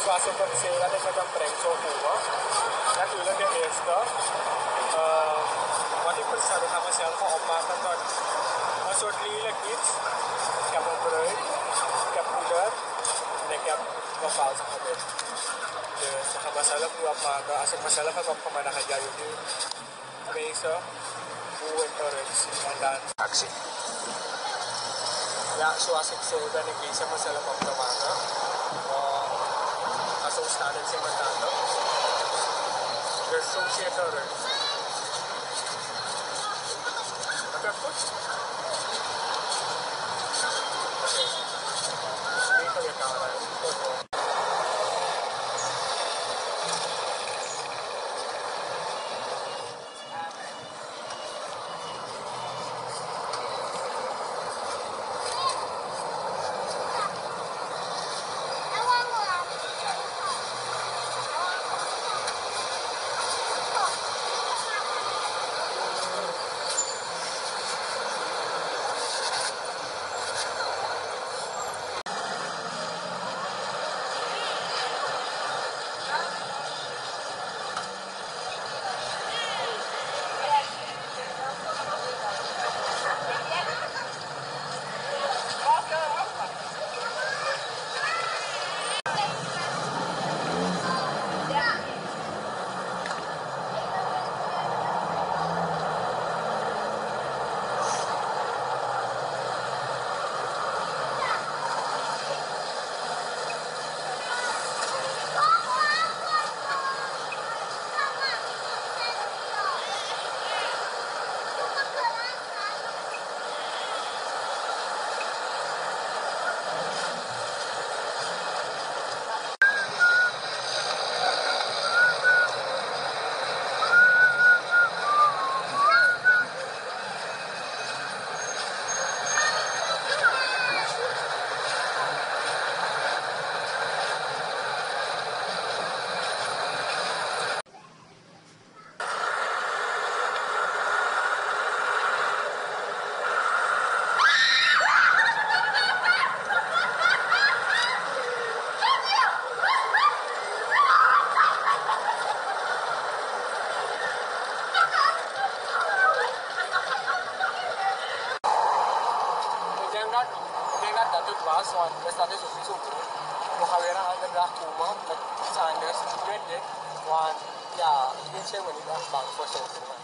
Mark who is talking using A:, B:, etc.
A: qua superserie met een prijs opkomen. Natuurlijk de eerste. Wat ik bestelde ga mezelf opmaken tot een soort lelijk iets. Ik heb een bruid, ik heb poeder en ik heb nog valse gebit. Dus ik ga mezelf nu opmaken. Als ik mezelf heb opgemaakt, dan ga jij jullie wezen hoe ik eruit zie en dan actie. Ja, zoals ik zei, ben ik bezig mezelf op te maken. Zo staat het in mijn tanden. Dus zo zie het eruit. Heb je het goed? Oké. Even weer camera. Dat het was, want we staan dus sowieso goed. We gaan weer een andere dag komen met iets anders. Ik weet het, want ja, ik ben niet echt bang voor zo'n